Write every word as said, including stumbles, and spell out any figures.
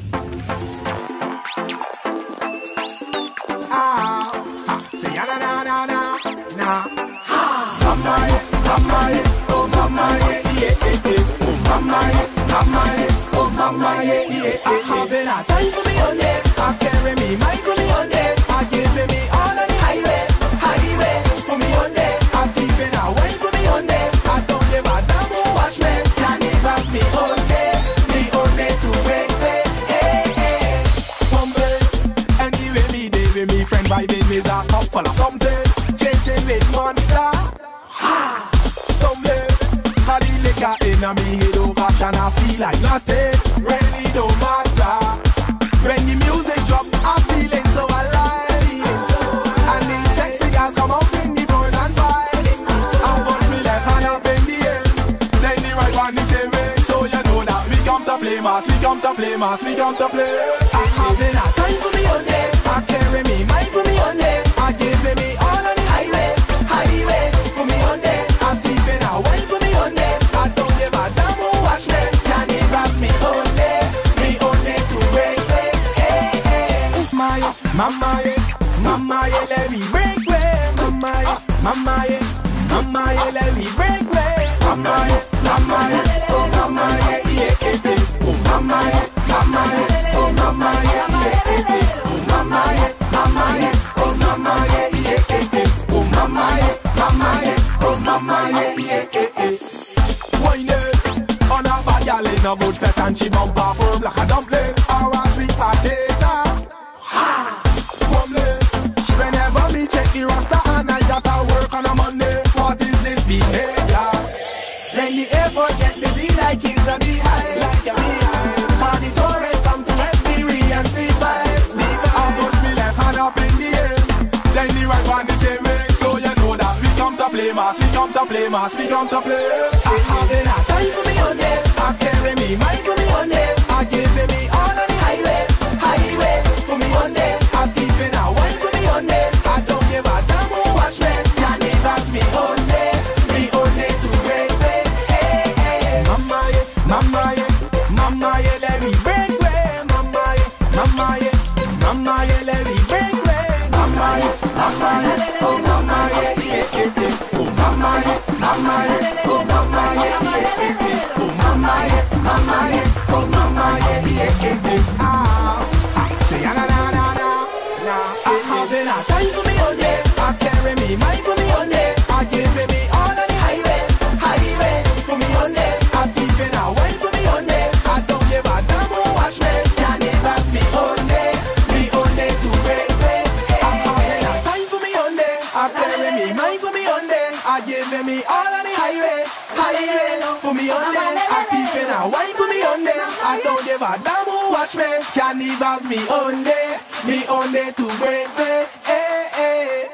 Ah, say na na na na na. Mama yeah, mama yeah, oh mama yeah, yeah yeah yeah. Oh mama yeah, mama yeah, oh mama yeah, yeah yeah. I having a time for me on it. I carry me mind for me on it. I give me all on the highway, highway for me on it. I keeping a wine for me on it. I don't give a damn who watch me. Can't even me on it, me on it to break it. Hey hey, humble. Anyway me day with me friend vibing with a cup full of something. Chasing with monster. Ha, stumbling. Had the liquor in a me head over and I feel like nothing. Really don't matter. When the music drop, I'm feeling so alive. And the sexy girls come out in the front and fight. I watch me left hand up in the air, then the right one the same way. So you know that we come to play mass, we come to play mass, we come to play. I having a time for me on it. I carry me mind for me on it. I give me all on the highway, highway for me on it. I'm keeping a wine for me on it. I don't give a damn who watch me. Can't even me on it, me on it to break it. Hey hey, mama yeah, mama yeah, mama yeah, let me break way. Mama yeah, mama yeah, mama yeah, let me break way. Mama yeah, mama yeah, oh mama yeah, yeah yeah yeah. Oh mama yeah, mama yeah, oh mama yeah, yeah yeah yeah. Oh mama yeah, mama yeah, oh mama yeah, yeah yeah yeah. Oh mama yeah, mama yeah, oh mama yeah, yeah yeah yeah. Wine it on a bad gal in a good fat and she bump her firm like a dumpling or a sweet potato. Ha, bubbling. Whenever me check the roster and I got to work on a Monday, what is this behavior? When the airport get busy like it's a beehive, like a beehive. All the tourists come to experience the vibe. I push me left hand up in the air, then the right one the same way. So you know that we come to play mass, we come to play mass, we come to play. I having a time for me on it. I carry me mind for me on it. I give me all on the highway, highway for me on it. I'm keeping a wine for me on it. I don't give a damn who watch me. Can't even me on it, me on it to break it. Hey hey, mama yeah, mama yeah, mama yeah, let me break way. Mama yeah, mama yeah, mama yeah, let me break way. Mama yeah, mama yeah, oh mama yeah, yeah yeah yeah. Oh mama yeah, mama yeah, oh mama yeah, yeah yeah yeah. Oh mama yeah, mama yeah, oh mama yeah, yeah yeah yeah. Ah, say na na na na na. I having a time for me on it. I carry me mind for me on it. I give me all on the highway, highway for me on it. I'm keeping a wine for me on it. I don't give a damn who watch me. Can't even me on it, me on it to break it. I having a time for me on it. I carry me mind for me on it. I give me all on the highway, highway for me on it. I'm keeping a wine for me on it. I don't give a damn who watch me. Can't even me on it, me on it to break it. Hey, hey.